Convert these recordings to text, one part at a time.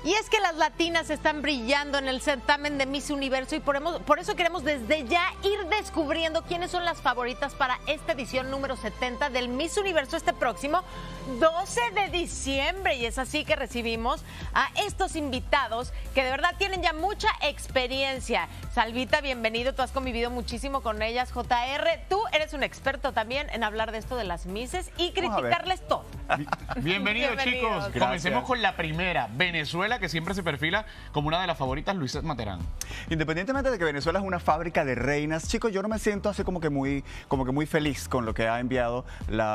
Y es que las latinas están brillando en el certamen de Miss Universo y por eso queremos desde ya ir descubriendo quiénes son las favoritas para esta edición número 70 del Miss Universo este próximo 12 de diciembre. Y es así que recibimos a estos invitados que de verdad tienen ya mucha experiencia. Salvita, bienvenido, tú has convivido muchísimo con ellas. JR, tú eres un experto también en hablar de esto de las Misses y criticarles todo. Bienvenidos, chicos. Gracias. Comencemos con la primera. Venezuela, que siempre se perfila como una de las favoritas, Luisette Materán. Independientemente de que Venezuela es una fábrica de reinas, chicos, yo no me siento así como que muy feliz con lo que ha enviado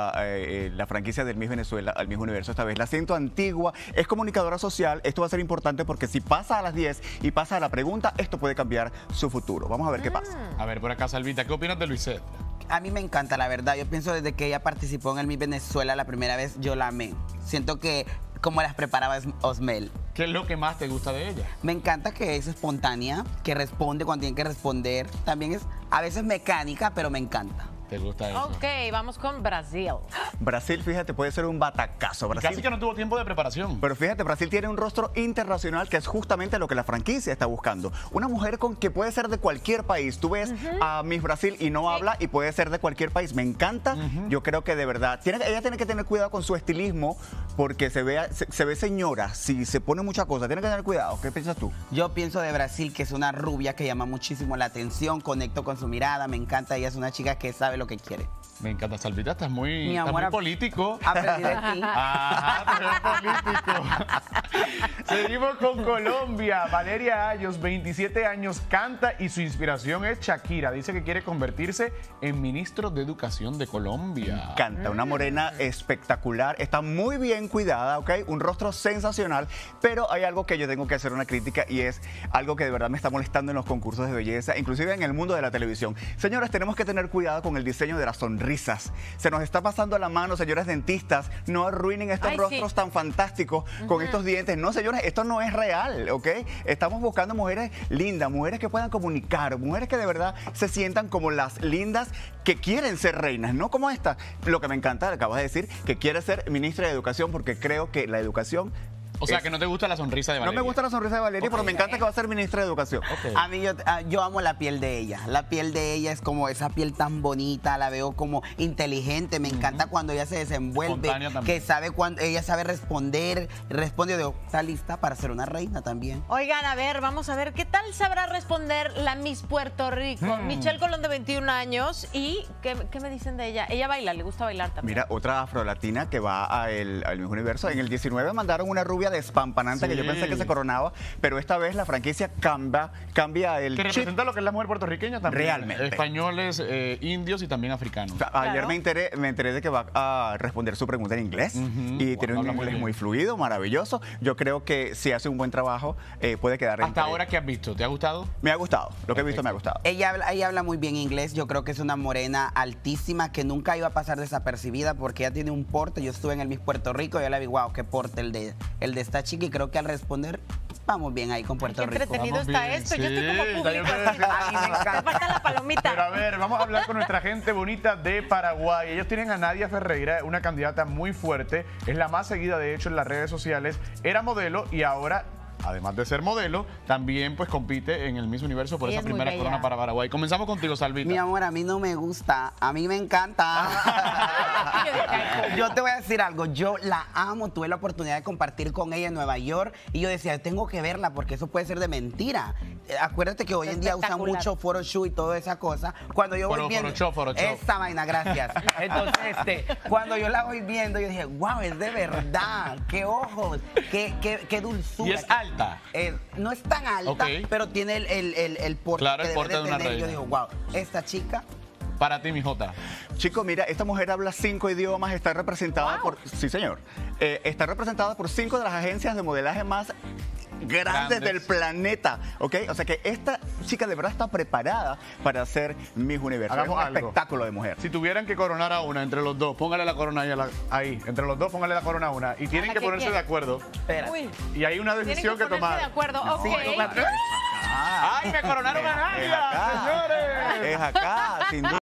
la franquicia del Miss Venezuela al Miss Universo esta vez. La siento antigua, es comunicadora social. Esto va a ser importante porque si pasa a las 10 y pasa a la pregunta, esto puede cambiar su futuro. Vamos a ver qué pasa. A ver, por acá, Salvita, ¿qué opinas de Luisette? A mí me encanta, la verdad. Yo pienso desde que ella participó en el Miss Venezuela la primera vez, yo la amé. Siento que como las preparaba Osmel. ¿Qué es lo que más te gusta de ella? Me encanta que es espontánea, que responde cuando tiene que responder. También es a veces mecánica, pero me encanta. ¿Te gusta eso? Ok, vamos con Brasil. Brasil, fíjate, puede ser un batacazo. Brasil, Casi que no tuvo tiempo de preparación. pero fíjate, Brasil tiene un rostro internacional que es justamente lo que la franquicia está buscando. Una mujer que puede ser de cualquier país. Tú ves a Miss Brasil y no habla y puede ser de cualquier país. Me encanta. Yo creo que de verdad, ella tiene que tener cuidado con su estilismo porque se ve señora. Si se pone mucha cosa, tiene que tener cuidado. ¿Qué piensas tú? Yo pienso de Brasil que es una rubia que llama muchísimo la atención, conecto con su mirada, me encanta. Ella es una chica que sabe lo que quiere. Me encanta, Salvita, estás muy, Mi amor, político. Aprendí de ti. Ajá, te ves político. Seguimos con Colombia. Valeria Ayos, 27 años, canta y su inspiración es Shakira. Dice que quiere convertirse en ministro de Educación de Colombia. Canta, una morena espectacular, está muy bien cuidada, ¿ok? Un rostro sensacional, pero hay algo que yo tengo que hacer una crítica y es algo que de verdad me está molestando en los concursos de belleza, inclusive en el mundo de la televisión. Señores, tenemos que tener cuidado con el diseño de las sonrisas. Se nos está pasando la mano, señores dentistas, no arruinen estos rostros tan fantásticos con estos dientes. No, señores, esto no es real, ¿ok? Estamos buscando mujeres lindas, mujeres que puedan comunicar, mujeres que de verdad se sientan como las lindas que quieren ser reinas, no como esta. Lo que me encanta, acabas de decir, que quiere ser ministra de Educación porque creo que la educación... O sea, que no te gusta la sonrisa de Valeria. No me gusta la sonrisa de Valeria, pero me encanta que va a ser ministra de Educación. A mí yo amo la piel de ella. La piel de ella es como esa piel tan bonita, la veo como inteligente. Me encanta cuando ella se desenvuelve, que sabe cuando ella sabe responder. Responde, digo, está lista para ser una reina también. Oigan, a ver, vamos a ver qué tal sabrá responder la Miss Puerto Rico. Michelle Colón, de 21 años. ¿Y qué me dicen de ella? Ella baila, le gusta bailar también. Mira, otra afrolatina que va al Miss Universo. En el 19 mandaron una rubia despampanante que yo pensé que se coronaba, pero esta vez la franquicia cambia el que representa lo que es la mujer puertorriqueña también. Realmente. Españoles, indios y también africanos. Ayer me enteré de que va a responder su pregunta en inglés y tiene un inglés muy fluido, maravilloso. Yo creo que si hace un buen trabajo puede quedar ¿Hasta ahora qué has visto? ¿Te ha gustado? Me ha gustado, lo que he visto me ha gustado. Ella habla muy bien inglés, yo creo que es una morena altísima que nunca iba a pasar desapercibida porque ella tiene un porte. Yo estuve en el Miss Puerto Rico y yo la vi, wow, qué porte el de esta chica, y creo que al responder vamos bien ahí con Puerto Rico. Qué entretenido Vamos está bien, esto, sí, yo estoy como público. A mí me encanta. Me falta la palomita. Pero a ver, vamos a hablar con nuestra gente bonita de Paraguay. Ellos tienen a Nadia Ferreira, una candidata muy fuerte, es la más seguida de hecho en las redes sociales, era modelo y ahora, además de ser modelo, también pues compite en el Miss Universo por esa primera corona para Paraguay. Comenzamos contigo, Salvita. Mi amor, a mí no me gusta, a mí me encanta. Yo te voy a decir algo, yo la amo, tuve la oportunidad de compartir con ella en Nueva York y yo decía, tengo que verla porque eso puede ser de mentira. Acuérdate que hoy en día usan mucho photoshoot y toda esa cosa. Cuando yo voy viendo esa vaina, gracias. Entonces, cuando yo la voy viendo, yo dije, wow, es de verdad, qué ojos, qué dulzura. Y es alta. No es tan alta, pero tiene el porte claro, que el porte debe de una tener. reina. Yo digo, wow, esta chica... Para ti, mi Jota. Chico, mira, esta mujer habla 5 idiomas, está representada por... Sí, señor. Está representada por 5 de las agencias de modelaje más grandes del planeta, ¿ok? O sea que esta chica de verdad está preparada para ser Miss Universo. Hagamos es un espectáculo de mujer. Si tuvieran que coronar a una entre los dos, póngale la corona ahí. Entre los dos, póngale la corona a una. Y tienen que ponerse de acuerdo. Espera. Y hay una decisión que tomar. de acuerdo, ok. ¡Ay, me coronaron a Nadia, señores! Es acá, sin duda.